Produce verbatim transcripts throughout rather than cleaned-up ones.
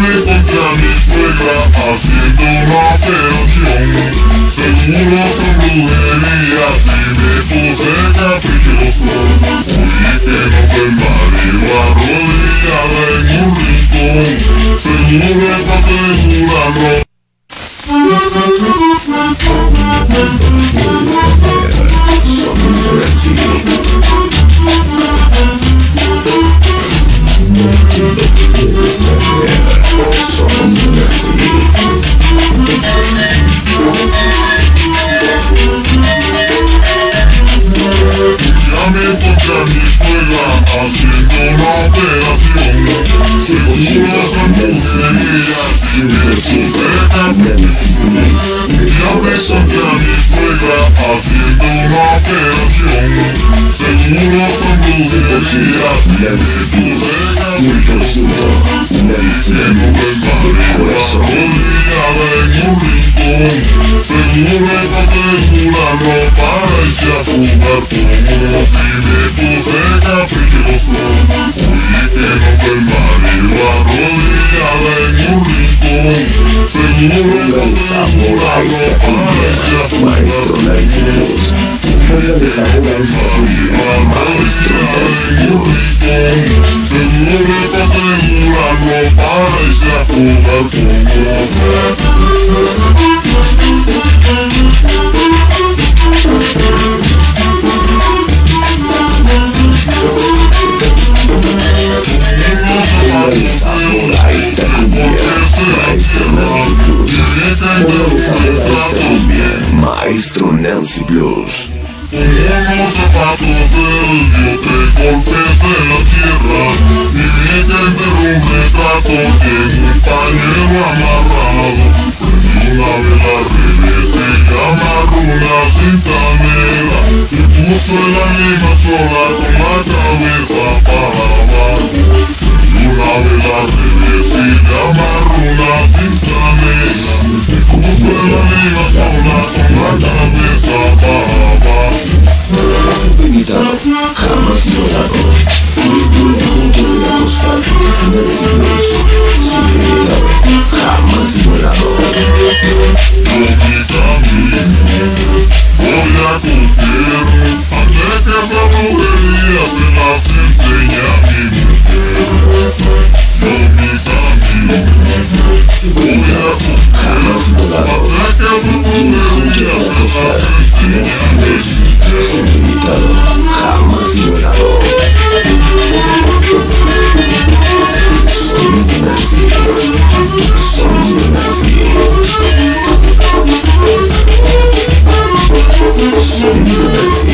me encontré a mi suegra haciendo una operación. Seguro son brujerías y me puse caprichoso. Oí que no ve el marido arrodillada en un rincón. Seguro es para asegurarlo. Ya me encontré a mi suegra haciendo una operación. Seguro son brujerías y me puse caprichoso. Ya me encontré a mi suegra haciendo una operación. Seguro son brujerías y me puse caprichoso. Diciendo que el marido arrodillada en un rincón. Seguro es para asegurarlo para irse a jugar como si me puse caprichoso. Oí que no ve el marido arrodillada en un rincón. Seguro es para asegurarlo para irse a jugar Maestro Nancy Blues. Póngale sabor a esta cumbia, Maestro Nancy Blues. Seguro es para asegurarlo para irse a jugar como Póngale sabor a esta cumbia, Maestro Nancy Blues. Póngale sabor a esta cumbia, Maestro Nancy Blues. Con unos zapatos verdes yo te golpes en la tierra. Y vi que enterró un retrato en un pañuelo amarrado. Prendí una vela al revés y amarró una cinta negra. Y puso el ánima sola con la cabeza para abajo. Prendí una vela al revés y amarró una cinta negra. Y puso el ánima sola con la cabeza para abajo. Siempre invitado, jamás ignorado. Juntos de la costa, Nancy Blues. Siempre invitado, jamás ignorado. Yo mi camino voy a cumplir antes que esa brujería se las enseñe a mi mujer. Yo mi camino Siempre invitado, jamás ignorado. antes que esa brujería se las enseñe Nancy Blues. Siempre invitado, jamás ignorado. Sonido Nancy. Sonido Nancy. Sonido Nancy.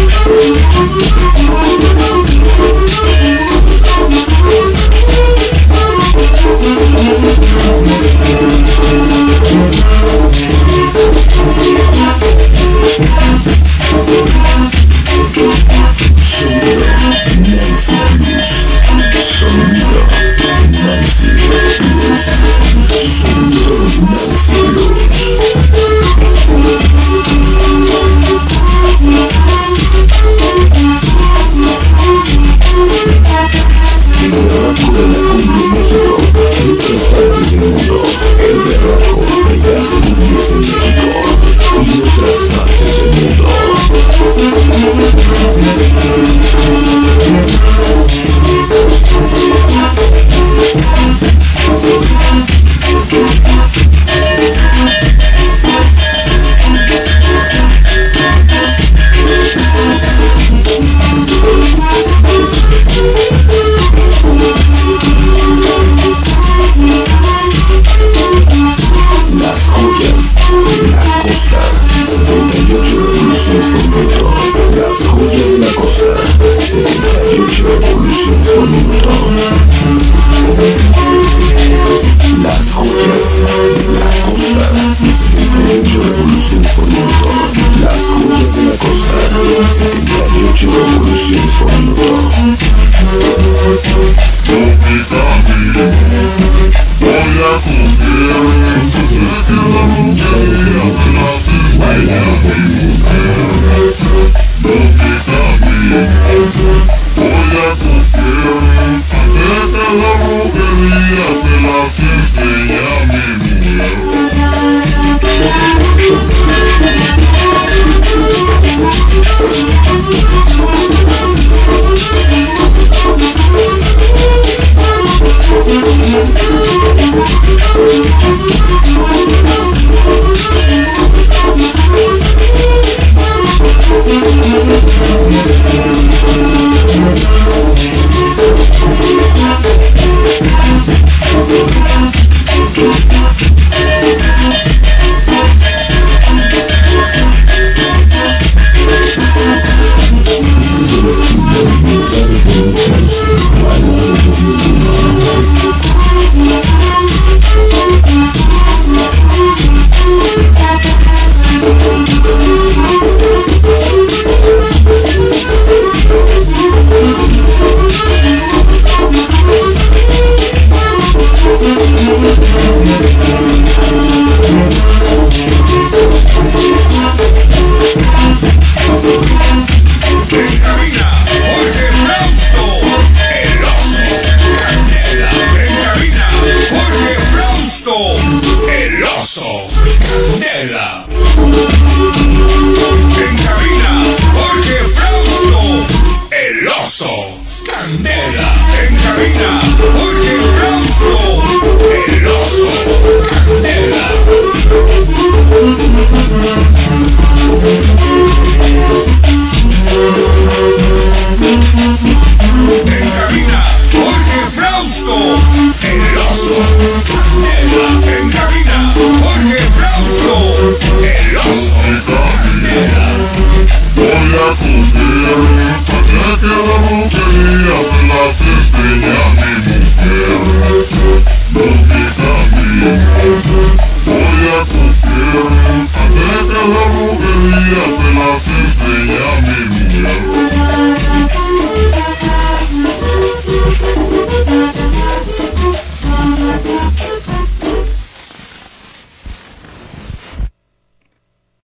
Sonido Nancy Blues. Sonido Nancy Blues. Sonido Nancy Blues. El berraco de la cumbia en México y otras partes del mundo. El berraco de las cumbias en México y otras partes del mundo. Las joyas de la costa, setenta y ocho revoluciones por minuto. Las joyas de la costa, setenta y ocho revoluciones por minuto. Las joyas de la costa, setenta y ocho revoluciones por minuto. Las joyas de la costa, setenta y ocho revoluciones por minuto. Yo mi camino voy a cumplir antes que la brujería se las enseñe a mi mujer. Yo mi camino voy a cumplir antes que la brujería se las las enseña mi mujer. Candela. En cabina, Jorge Frausto, el oso. Candela. En cabina, Jorge Frausto, el oso. Candela. En cabina, Jorge Frausto, el oso. Candela. En cabina, Jorge Frausto, el oso. Candela. Voy a coger, hasta que la brujería se las enseña mi mujer. Lo que camino, voy a coger, hasta que la brujería se las enseña.